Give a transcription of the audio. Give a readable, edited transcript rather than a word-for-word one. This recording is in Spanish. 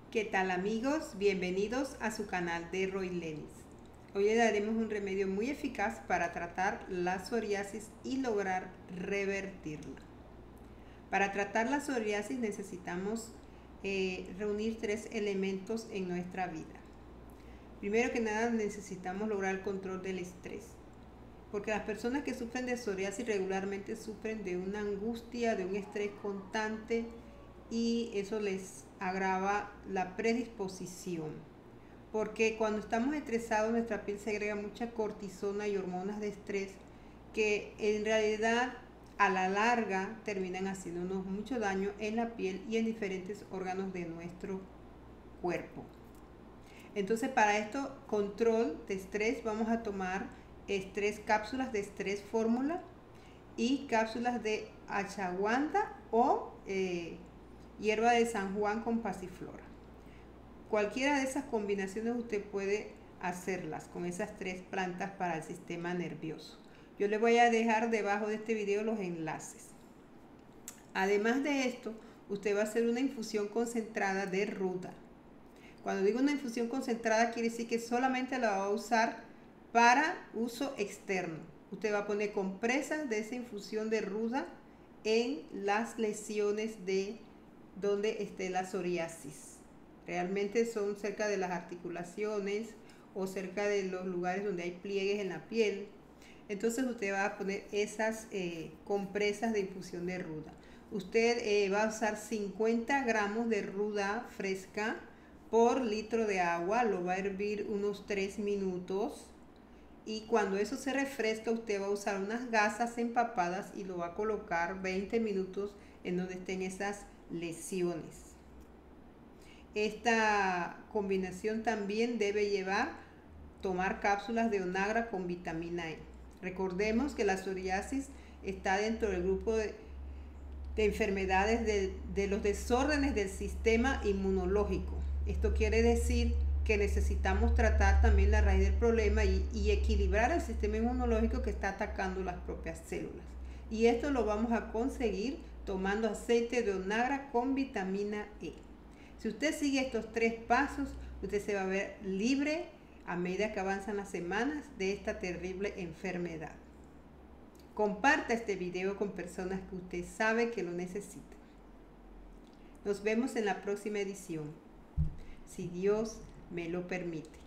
¿Qué tal amigos? Bienvenidos a su canal de Roy Lenis. Hoy le daremos un remedio muy eficaz para tratar la psoriasis y lograr revertirla. Para tratar la psoriasis necesitamos reunir tres elementos en nuestra vida. Primero que nada necesitamos lograr el control del estrés, porque las personas que sufren de psoriasis regularmente sufren de una angustia, de un estrés constante, y eso les agrava la predisposición, porque cuando estamos estresados nuestra piel segrega mucha cortisona y hormonas de estrés que en realidad a la larga terminan haciéndonos mucho daño en la piel y en diferentes órganos de nuestro cuerpo. Entonces, para esto, control de estrés, vamos a tomar cápsulas de estrés fórmula y cápsulas de ashwagandha o hierba de San Juan con pasiflora. Cualquiera de esas combinaciones usted puede hacerlas con esas tres plantas para el sistema nervioso. Yo le voy a dejar debajo de este video los enlaces. Además de esto, usted va a hacer una infusión concentrada de ruda. Cuando digo una infusión concentrada, quiere decir que solamente la va a usar para uso externo. Usted va a poner compresas de esa infusión de ruda en las lesiones de donde esté la psoriasis. Realmente son cerca de las articulaciones o cerca de los lugares donde hay pliegues en la piel. Entonces usted va a poner esas compresas de infusión de ruda. Usted va a usar 50 gramos de ruda fresca por litro de agua. Lo va a hervir unos 3 minutos. Y cuando eso se refresca, usted va a usar unas gasas empapadas y lo va a colocar 20 minutos en donde estén esas lesiones. Esta combinación también debe tomar cápsulas de Onagra con vitamina E. Recordemos que la psoriasis está dentro del grupo de enfermedades de los desórdenes del sistema inmunológico. Esto quiere decir que necesitamos tratar también la raíz del problema y equilibrar el sistema inmunológico que está atacando las propias células. Y esto lo vamos a conseguir tomando aceite de Onagra con vitamina E. Si usted sigue estos tres pasos, usted se va a ver libre a medida que avanzan las semanas de esta terrible enfermedad. Comparta este video con personas que usted sabe que lo necesitan. Nos vemos en la próxima edición, si Dios me lo permite.